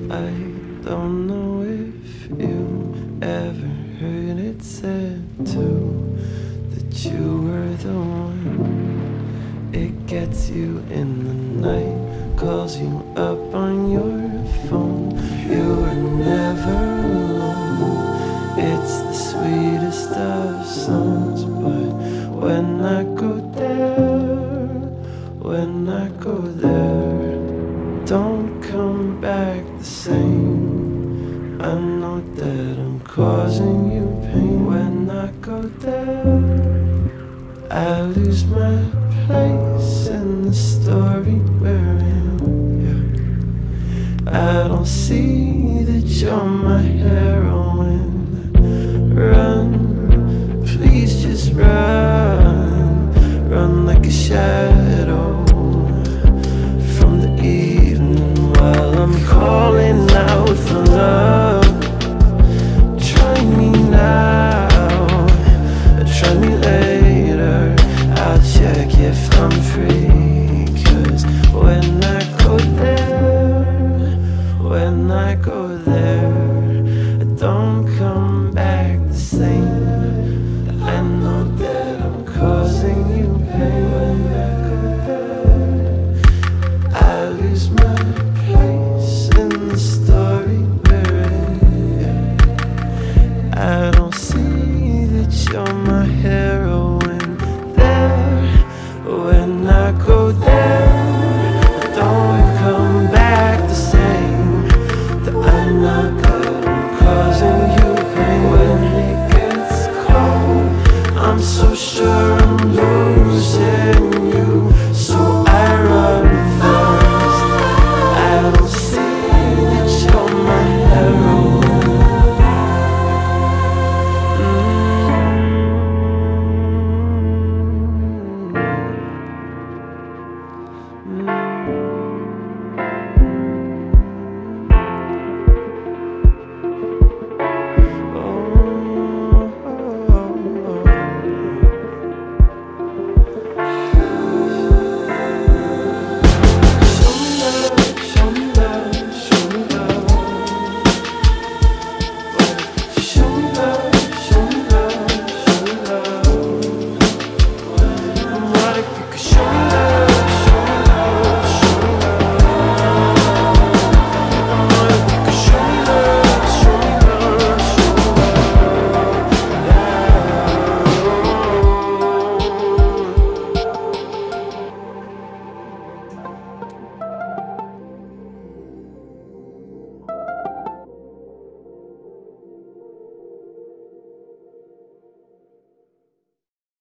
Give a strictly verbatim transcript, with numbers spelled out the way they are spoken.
I don't know if you ever heard it said too, that you were the one. It gets you in the night, calls you up on your phone. You were never alone. It's the sweetest of songs, but when I go there, when I go there, don't come back the same. I know that I'm causing you pain. When I go there, I lose my place in the story we're in. Yeah. I don't see that you're my heroine. Run, please just run. Run like a shadow from the evening while I'm calling out for love. Try me now, try me later. I'll check if I'm free, 'cause when I go there, when I go there,